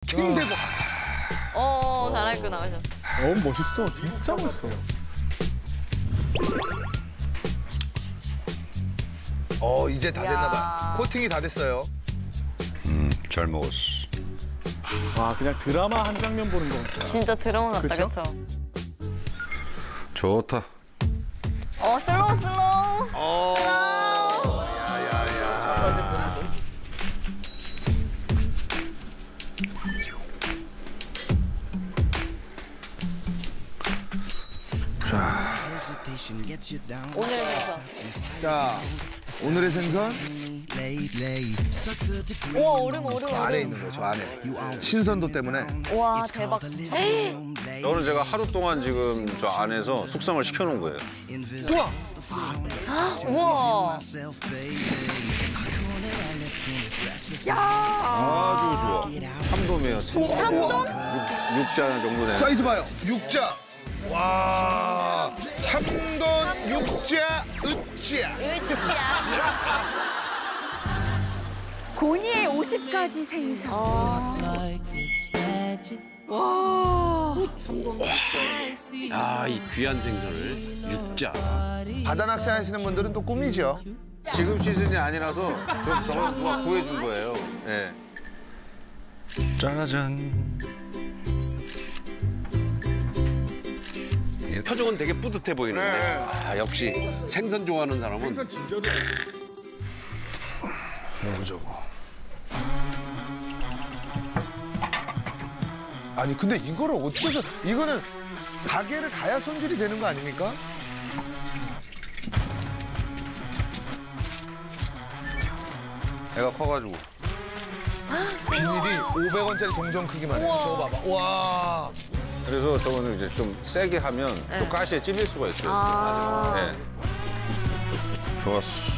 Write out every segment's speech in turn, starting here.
힘대고. 잘할 거 나오셨어. 멋있어. 진짜 멋있어. 이제 다 됐나 봐. 코팅이 다 됐어요. 잘 먹었어. 와, 그냥 드라마 한 장면 보는 거 같아. 진짜 드라마 같다, 그쵸? 그쵸? 좋다. 슬로우, 슬로우. 야야야. 오늘 생선. 자, 오늘의 생선 우와, 얼음, 얼음, 안에 얼음. 있는 거예요. 저 안에. 신선도 때문에. 우와, 대박. 이거는 제가 하루 동안 지금 저 안에서 숙성을 시켜놓은 거예요. 우와. 아주 좋아. 참돔이에요. 참돔? 육자 정도 되는. 사이즈 봐요. 육자. 와. 참돔 육자 으쌰. 고니의 50가지 생선. 아, 이 귀한 생선을 육자. 바다 낚시 하시는 분들은 또 꿈이죠. 지금 시즌이 아니라서 저거 누가 구해준 거예요. 예. 짜라잔. 표정은 되게 뿌듯해 보이는데. 아, 역시 생선 좋아하는 사람은 요거 저거. 아니 근데 이거를 어떻게 해서 이거는 가게를 가야 손질이 되는 거 아닙니까? 애가 커가지고. 비닐이 500원짜리 동전 크기만 해요. 저거 봐봐. 와. 그래서 저거는 이제 좀 세게 하면 또 가시에 찔릴 수가 있어요. 네. 좋았어.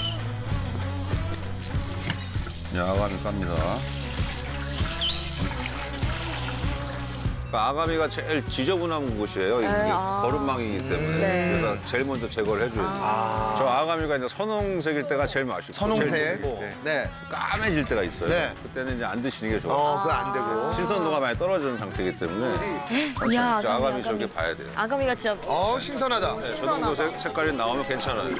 아가미 깝니다. 아가미가 제일 지저분한 곳이에요. 이게 거름망이기 때문에. 네. 그래서 제일 먼저 제거를 해줘야 돼요. 저 아가미가 이제 선홍색일 때가 제일 맛있고. 선홍색. 제일 맛있고, 네. 까매질 때가 있어요. 네. 그때는 이제 안 드시는 게 좋아요. 그거 안 되고. 신선도가 많이 떨어지는 상태이기 때문에. 이야, 저 아가미 저렇게 봐야 돼요. 아가미가 진짜 신선하다. 네, 저 정도 색깔이 나오면 괜찮아요.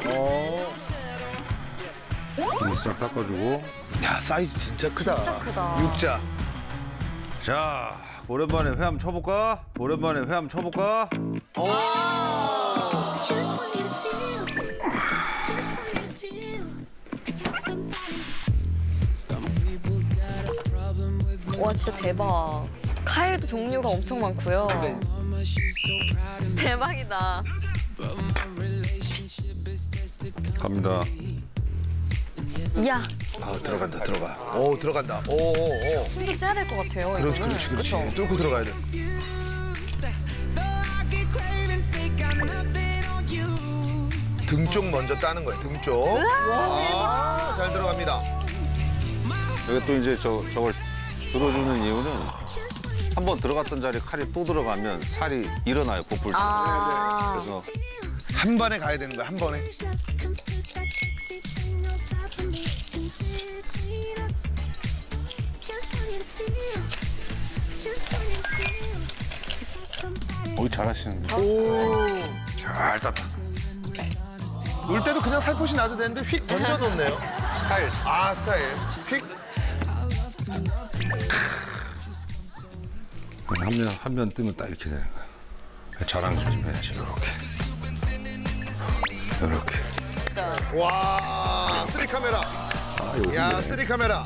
싹 닦아주고. 야, 사이즈 진짜 크다. 진짜 크다. 육자. 자, 오랜만에 회 한번 쳐볼까? 오랜만에 회 한번 쳐볼까? 와, 진짜 대박. 카일도 종류가 엄청 많고요. 대박이다. 갑니다. 이야, 들어간다, 들어가. 오, 들어간다. 오. 힘이 세야 될 것 같아요. 그렇지, 이거는. 그렇지, 그렇지. 그쵸? 뚫고 들어가야 돼. 등 쪽 먼저 따는 거야, 등 쪽. 와, 잘 들어갑니다. 여기 또 이제 저걸 들어주는 이유는 한 번 들어갔던 자리에 칼이 또 들어가면 살이 일어나요, 고풀처럼. 그래서 한 번에 가야 되는 거야, 한 번에. 잘하시는데. 잘 땄다. 울 때도 그냥 살포시 놔도 되는데 휙 던져놓네요. 스타일. 스타일. 휙. 한 면 뜨면 딱 이렇게 되는 거야. 자랑 좀 해야지, 이렇게. 와, 3카메라. 야, 3카메라.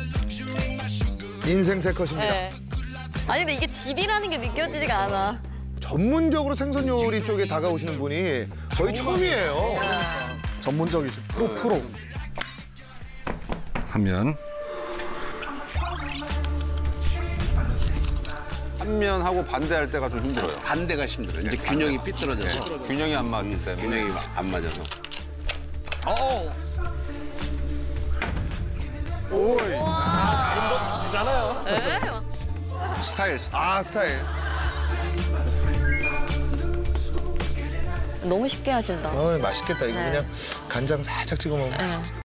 인생 세 컷입니다. 네. 아니, 근데 이게 질이라는 게 느껴지지가 않아. 전문적으로 생선 요리 쪽에 다가오시는 분이 거의 처음이에요. 전문적이지. 프로. 한 면. 한 면하고 반대할 때가 좀 힘들어요. 반대가 힘들어요. 이제 균형이 삐뚤어져서 균형이 안 맞기 때문에. 균형이 안 맞아서. 지금도 지잖아요. 네. 스타일. 스타일. 너무 쉽게 하신다. 맛있겠다. 이거 그냥 간장 살짝 찍어 먹으면 맛있지.